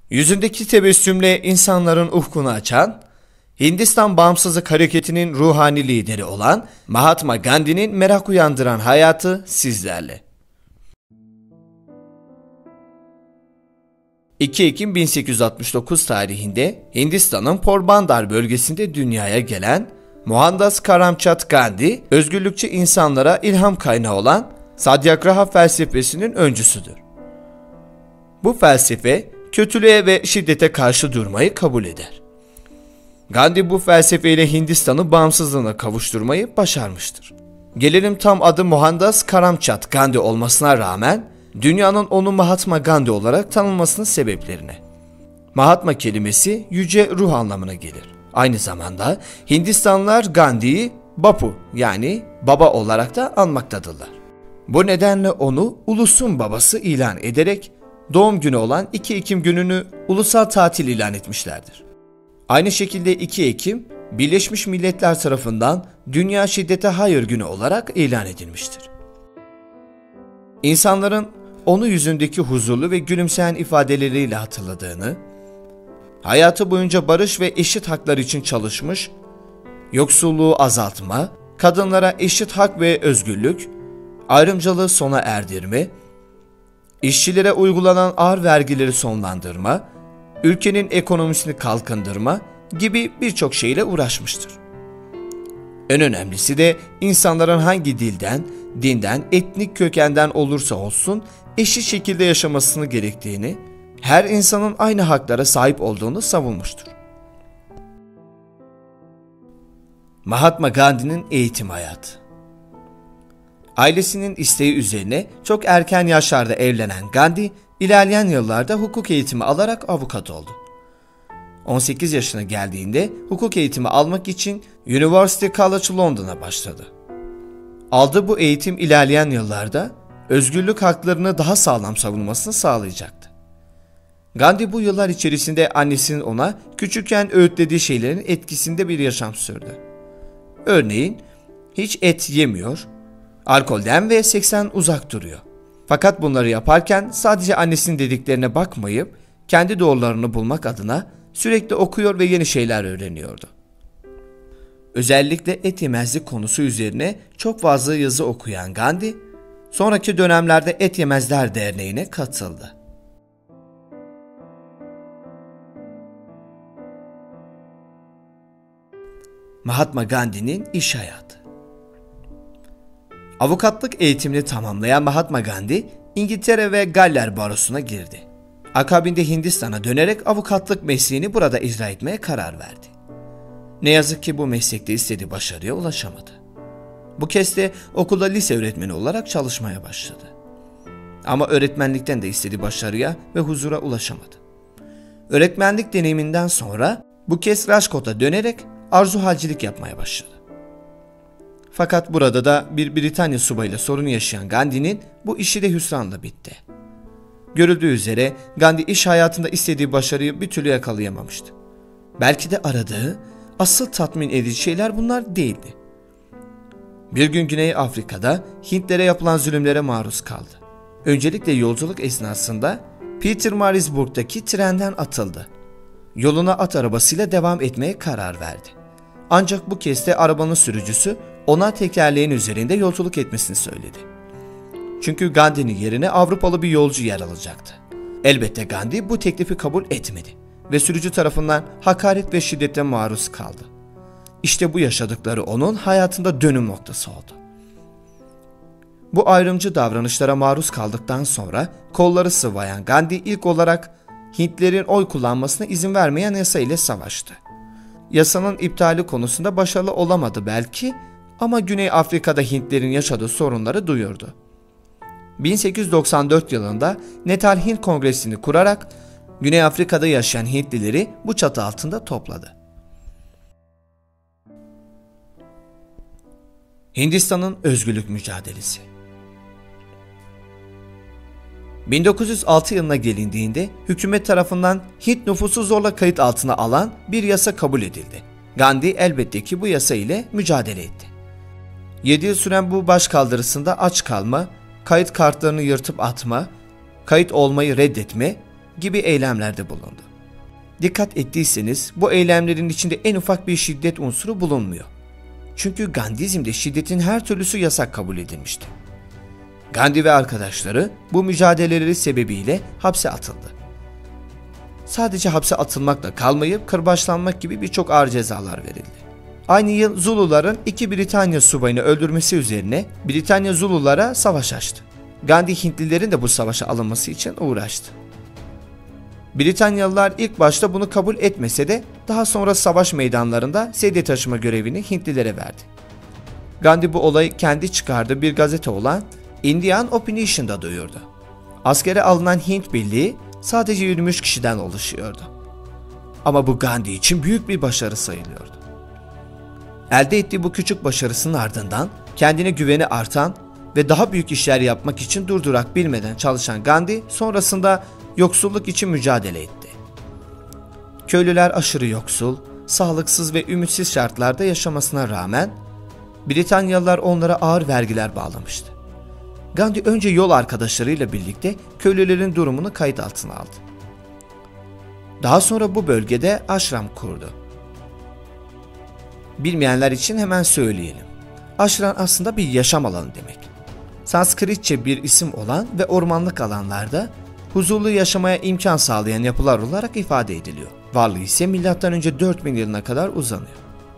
Yüzündeki tebessümle insanların ufkunu açan, Hindistan Bağımsızlık Hareketi'nin ruhani lideri olan Mahatma Gandhi'nin merak uyandıran hayatı sizlerle. 2 Ekim 1869 tarihinde Hindistan'ın Porbandar bölgesinde dünyaya gelen Mohandas Karamchand Gandhi, özgürlükçü insanlara ilham kaynağı olan Satyagraha felsefesinin öncüsüdür. Bu felsefe, kötülüğe ve şiddete karşı durmayı kabul eder. Gandhi bu felsefeyle Hindistan'ı bağımsızlığına kavuşturmayı başarmıştır. Gelelim tam adı Mohandas Karamchand Gandhi olmasına rağmen dünyanın onu Mahatma Gandhi olarak tanınmasının sebeplerine. Mahatma kelimesi yüce ruh anlamına gelir. Aynı zamanda Hindistanlılar Gandhi'yi Bapu yani baba olarak da anmaktadırlar. Bu nedenle onu ulusun babası ilan ederek doğum günü olan 2 Ekim gününü ulusal tatil ilan etmişlerdir. Aynı şekilde 2 Ekim Birleşmiş Milletler tarafından Dünya Şiddete Hayır Günü olarak ilan edilmiştir. İnsanların onu yüzündeki huzurlu ve gülümseyen ifadeleriyle hatırladığını, hayatı boyunca barış ve eşit haklar için çalışmış, yoksulluğu azaltma, kadınlara eşit hak ve özgürlük, ayrımcılığı sona erdirme, işçilere uygulanan ağır vergileri sonlandırma, ülkenin ekonomisini kalkındırma gibi birçok şeyle uğraşmıştır. En önemlisi de insanların hangi dilden, dinden, etnik kökenden olursa olsun eşit şekilde yaşamasını gerektiğini, her insanın aynı haklara sahip olduğunu savunmuştur. Mahatma Gandhi'nin eğitim hayatı. Ailesinin isteği üzerine çok erken yaşlarda evlenen Gandhi, ilerleyen yıllarda hukuk eğitimi alarak avukat oldu. 18 yaşına geldiğinde hukuk eğitimi almak için University College London'a başladı. Aldığı bu eğitim ilerleyen yıllarda özgürlük haklarını daha sağlam savunmasını sağlayacaktı. Gandhi bu yıllar içerisinde annesinin ona küçükken öğütlediği şeylerin etkisinde bir yaşam sürdü. Örneğin hiç et yemiyor, alkolden ve seksten uzak duruyor. Fakat bunları yaparken sadece annesinin dediklerine bakmayıp kendi doğrularını bulmak adına sürekli okuyor ve yeni şeyler öğreniyordu. Özellikle et yemezlik konusu üzerine çok fazla yazı okuyan Gandhi, sonraki dönemlerde Et Yemezler Derneği'ne katıldı. Mahatma Gandhi'nin iş hayatı. Avukatlık eğitimini tamamlayan Mahatma Gandhi, İngiltere ve Galler Barosu'na girdi. Akabinde Hindistan'a dönerek avukatlık mesleğini burada icra etmeye karar verdi. Ne yazık ki bu meslekte istediği başarıya ulaşamadı. Bu kez de okulda lise öğretmeni olarak çalışmaya başladı. Ama öğretmenlikten de istediği başarıya ve huzura ulaşamadı. Öğretmenlik deneyiminden sonra bu kez Rajkot'a dönerek arzuhalcilik yapmaya başladı. Fakat burada da bir Britanya subayıyla sorun yaşayan Gandhi'nin bu işi de hüsranla bitti. Görüldüğü üzere Gandhi iş hayatında istediği başarıyı bir türlü yakalayamamıştı. Belki de aradığı asıl tatmin edici şeyler bunlar değildi. Bir gün Güney Afrika'da Hintlere yapılan zulümlere maruz kaldı. Öncelikle yolculuk esnasında Pietermaritzburg'daki trenden atıldı. Yoluna at arabasıyla devam etmeye karar verdi. Ancak bu kez de arabanın sürücüsü ona tekerleğin üzerinde yolculuk etmesini söyledi. Çünkü Gandhi'nin yerine Avrupalı bir yolcu yer alacaktı. Elbette Gandhi bu teklifi kabul etmedi ve sürücü tarafından hakaret ve şiddete maruz kaldı. İşte bu yaşadıkları onun hayatında dönüm noktası oldu. Bu ayrımcı davranışlara maruz kaldıktan sonra kolları sıvayan Gandhi ilk olarak Hintlerin oy kullanmasına izin vermeyen yasa ile savaştı. Yasanın iptali konusunda başarılı olamadı belki ama Güney Afrika'da Hintlerin yaşadığı sorunları duyurdu. 1894 yılında Natal Hint Kongresi'ni kurarak Güney Afrika'da yaşayan Hintlileri bu çatı altında topladı. Hindistan'ın özgürlük mücadelesi. 1906 yılına gelindiğinde hükümet tarafından Hint nüfusu zorla kayıt altına alan bir yasa kabul edildi. Gandhi elbette ki bu yasa ile mücadele etti. 7 yıl süren bu başkaldırısında aç kalma, kayıt kartlarını yırtıp atma, kayıt olmayı reddetme, gibi eylemlerde bulundu. Dikkat ettiyseniz bu eylemlerin içinde en ufak bir şiddet unsuru bulunmuyor. Çünkü Gandhizm'de şiddetin her türlüsü yasak kabul edilmişti. Gandhi ve arkadaşları bu mücadeleleri sebebiyle hapse atıldı. Sadece hapse atılmakla kalmayıp kırbaçlanmak gibi birçok ağır cezalar verildi. Aynı yıl Zuluların 2 Britanya subayını öldürmesi üzerine Britanya Zululara savaş açtı. Gandhi Hintlilerin de bu savaşa alınması için uğraştı. Britanyalılar ilk başta bunu kabul etmese de daha sonra savaş meydanlarında sedye taşıma görevini Hintlilere verdi. Gandhi bu olayı kendi çıkardığı bir gazete olan Indian Opinion'da duyurdu. Askere alınan Hint birliği sadece 23 kişiden oluşuyordu. Ama bu Gandhi için büyük bir başarı sayılıyordu. Elde ettiği bu küçük başarısının ardından kendine güveni artan ve daha büyük işler yapmak için durdurak bilmeden çalışan Gandhi sonrasında yoksulluk için mücadele etti. Köylüler aşırı yoksul, sağlıksız ve ümitsiz şartlarda yaşamasına rağmen Britanyalılar onlara ağır vergiler bağlamıştı. Gandhi önce yol arkadaşlarıyla birlikte köylülerin durumunu kayıt altına aldı. Daha sonra bu bölgede aşram kurdu. Bilmeyenler için hemen söyleyelim. Aşram aslında bir yaşam alanı demek. Sanskritçe bir isim olan ve ormanlık alanlarda huzurlu yaşamaya imkan sağlayan yapılar olarak ifade ediliyor. Varlığı ise M.Ö. 4000 yılına kadar uzanıyor.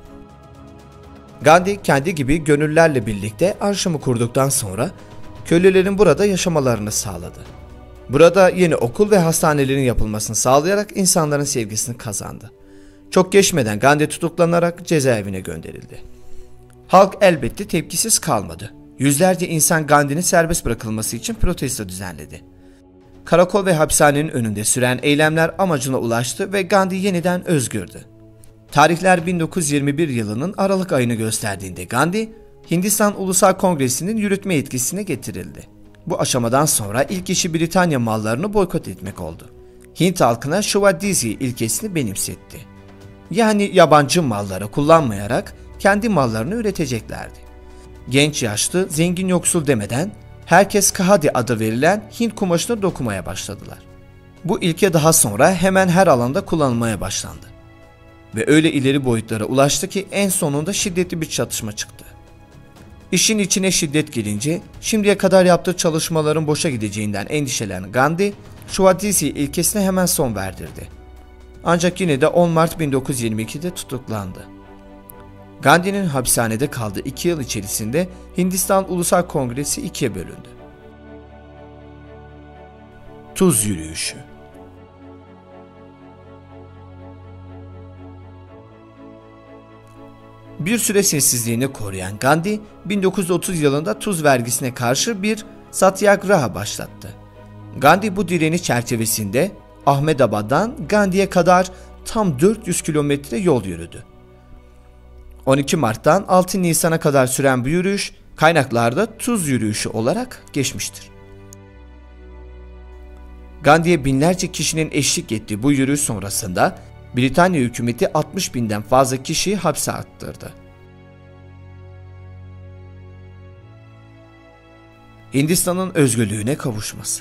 Gandhi kendi gibi gönüllülerle birlikte aşramı kurduktan sonra köylülerin burada yaşamalarını sağladı. Burada yeni okul ve hastanelerin yapılmasını sağlayarak insanların sevgisini kazandı. Çok geçmeden Gandhi tutuklanarak cezaevine gönderildi. Halk elbette tepkisiz kalmadı. Yüzlerce insan Gandhi'nin serbest bırakılması için protesto düzenledi. Karakol ve hapishanenin önünde süren eylemler amacına ulaştı ve Gandhi yeniden özgürdü. Tarihler 1921 yılının Aralık ayını gösterdiğinde Gandhi, Hindistan Ulusal Kongresi'nin yürütme yetkisine getirildi. Bu aşamadan sonra ilk işi Britanya mallarını boykot etmek oldu. Hint halkına Swadesi ilkesini benimsetti. Yani yabancı malları kullanmayarak kendi mallarını üreteceklerdi. Genç yaşlı, zengin yoksul demeden herkes Khadi adı verilen Hint kumaşını dokumaya başladılar. Bu ilke daha sonra hemen her alanda kullanılmaya başlandı. Ve öyle ileri boyutlara ulaştı ki en sonunda şiddetli bir çatışma çıktı. İşin içine şiddet girince şimdiye kadar yaptığı çalışmaların boşa gideceğinden endişelenen Gandhi, Swadesi ilkesine hemen son verdirdi. Ancak yine de 10 Mart 1922'de tutuklandı. Gandhi'nin hapishanede kaldığı 2 yıl içerisinde Hindistan Ulusal Kongresi ikiye bölündü. Tuz yürüyüşü. Bir süre sessizliğini koruyan Gandhi, 1930 yılında tuz vergisine karşı bir satyagraha başlattı. Gandhi bu direniş çerçevesinde Ahmedabad'dan Gandhi'ye kadar tam 400 kilometre yol yürüdü. 12 Mart'tan 6 Nisan'a kadar süren bu yürüyüş kaynaklarda tuz yürüyüşü olarak geçmiştir. Gandhi'ye binlerce kişinin eşlik ettiği bu yürüyüş sonrasında Britanya hükümeti 60.000'den fazla kişiyi hapse attırdı. Hindistan'ın özgürlüğüne kavuşması.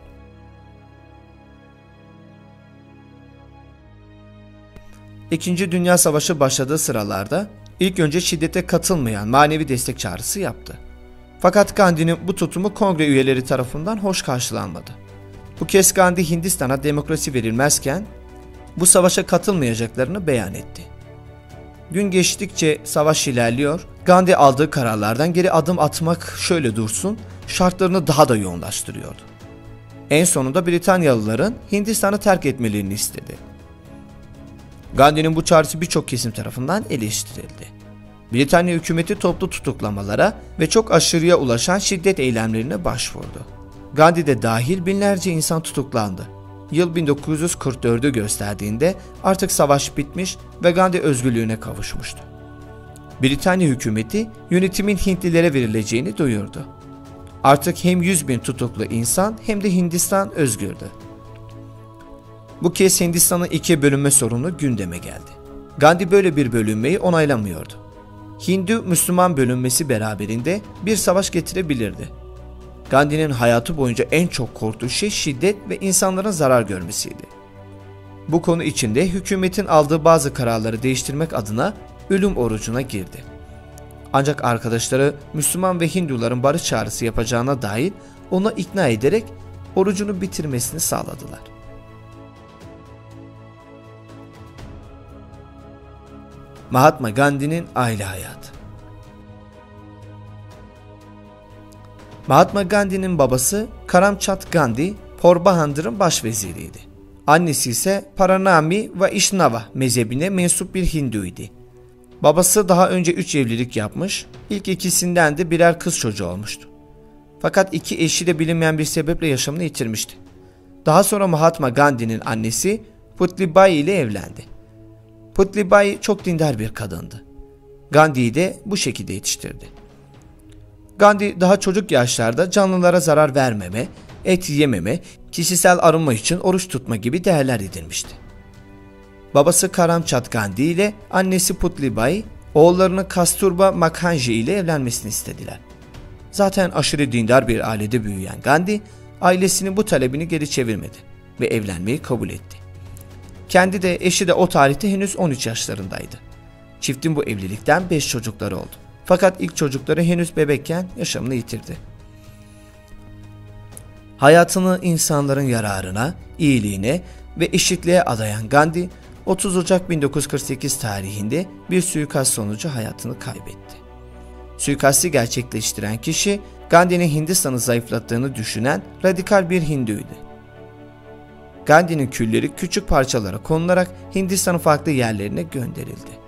İkinci Dünya Savaşı başladığı sıralarda ilk önce şiddete katılmayan manevi destek çağrısı yaptı. Fakat Gandhi'nin bu tutumu kongre üyeleri tarafından hoş karşılanmadı. Bu kez Gandhi Hindistan'a demokrasi verilmezken bu savaşa katılmayacaklarını beyan etti. Gün geçtikçe savaş ilerliyor, Gandhi aldığı kararlardan geri adım atmak şöyle dursun, şartlarını daha da yoğunlaştırıyordu. En sonunda Britanyalıların Hindistan'ı terk etmelerini istedi. Gandhi'nin bu çağrısı birçok kesim tarafından eleştirildi. Britanya hükümeti toplu tutuklamalara ve çok aşırıya ulaşan şiddet eylemlerine başvurdu. Gandhi de dahil binlerce insan tutuklandı. Yıl 1944'ü gösterdiğinde artık savaş bitmiş ve Gandhi özgürlüğüne kavuşmuştu. Britanya hükümeti yönetimin Hintlilere verileceğini duyurdu. Artık hem 100.000 tutuklu insan hem de Hindistan özgürdü. Bu kez Hindistan'ın ikiye bölünme sorunu gündeme geldi. Gandhi böyle bir bölünmeyi onaylamıyordu. Hindu-Müslüman bölünmesi beraberinde bir savaş getirebilirdi. Gandhi'nin hayatı boyunca en çok korktuğu şey şiddet ve insanların zarar görmesiydi. Bu konu içinde hükümetin aldığı bazı kararları değiştirmek adına ölüm orucuna girdi. Ancak arkadaşları Müslüman ve Hinduların barış çağrısı yapacağına dair ona ikna ederek orucunu bitirmesini sağladılar. Mahatma Gandhi'nin aile hayatı. Mahatma Gandhi'nin babası Karamchand Gandhi, Porbandır'ın başveziriydi. Annesi ise Paranami ve Ishnava mezhebine mensup bir Hindu'ydu. Babası daha önce 3 evlilik yapmış, ilk ikisinden de birer kız çocuğu olmuştu. Fakat iki eşi de bilinmeyen bir sebeple yaşamını yitirmişti. Daha sonra Mahatma Gandhi'nin annesi Putlibai ile evlendi. Putlibai çok dindar bir kadındı. Gandhi'yi de bu şekilde yetiştirdi. Gandhi daha çocuk yaşlarda canlılara zarar vermeme, et yememe, kişisel arınma için oruç tutma gibi değerler edinmişti. Babası Karamchand Gandhi ile annesi Putlibai, oğullarını Kasturba Makhanji ile evlenmesini istediler. Zaten aşırı dindar bir ailede büyüyen Gandhi, ailesinin bu talebini geri çevirmedi ve evlenmeyi kabul etti. Kendi de eşi de o tarihte henüz 13 yaşlarındaydı. Çiftin bu evlilikten 5 çocukları oldu. Fakat ilk çocukları henüz bebekken yaşamını yitirdi. Hayatını insanların yararına, iyiliğine ve eşitliğe adayan Gandhi, 30 Ocak 1948 tarihinde bir suikast sonucu hayatını kaybetti. Suikasti gerçekleştiren kişi, Gandhi'nin Hindistan'ı zayıflattığını düşünen radikal bir Hindu'ydu. Gandhi'nin külleri küçük parçalara konularak Hindistan'ın farklı yerlerine gönderildi.